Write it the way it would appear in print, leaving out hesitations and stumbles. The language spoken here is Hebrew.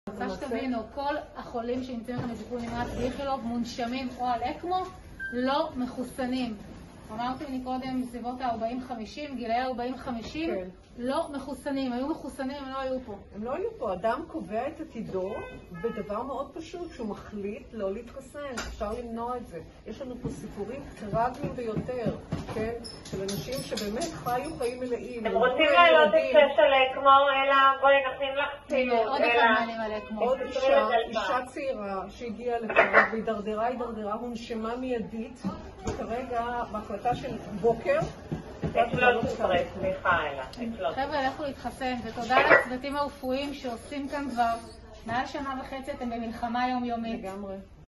רוצה שתבינו, כל החולים שנמצאים כאן בטיפול נמרץ באיכילוב מונשמים או על אקמו לא מחוסנים. אמרתי לי קודם בסביבות ה-40-50, גילאי 40-50 לא מחוסנים. היו מחוסנים, הם לא היו פה. הם לא היו פה. אדם קובע את עתידו בדבר מאוד פשוט, שהוא מחליט לא להתחסן. אפשר למנוע את זה. יש לנו פה סיפורים טרגיים ביותר, כן? של אנשים שבאמת חיו חיים מלאים. הם רוצים להעלות את זה של אקמו, אלא בואי נכין לך ציור. עוד אחד מעלים על אקמו. עוד אישה צעירה שהגיעה לכאן והידרדרה, הונשמה מיידית, וכרגע בהחלטה של בוקר, חבר'ה, לכו להתחסן, ותודה לצוותים הרפואיים שעושים כאן כבר מעל שנה וחצי, אתם במלחמה יומיומית. לגמרי.